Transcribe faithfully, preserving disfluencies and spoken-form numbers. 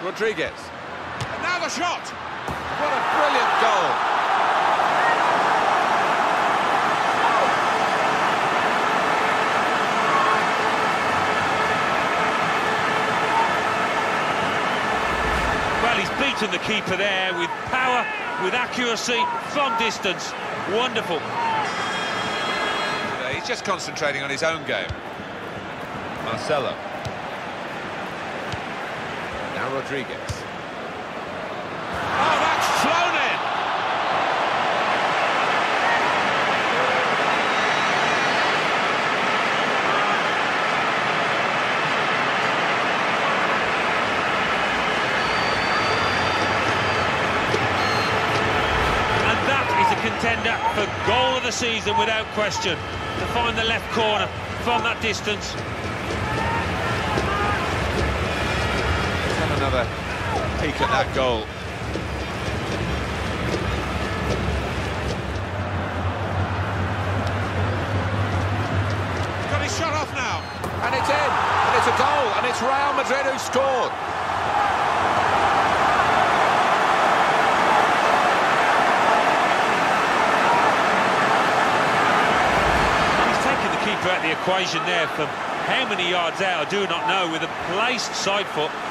Rodriguez. And now the shot! What a brilliant goal! He's beaten the keeper there with power, with accuracy, from distance. Wonderful. He's just concentrating on his own game. Marcelo. Now Rodriguez. Oh, that's flown in! Contender for goal of the season without question, to find the left corner from that distance. Let's have another peek at that goal. Got his shot off now, and it's in, and it's a goal, and it's Real Madrid who scored. At the equation there from how many yards out, I do not know, with a placed side foot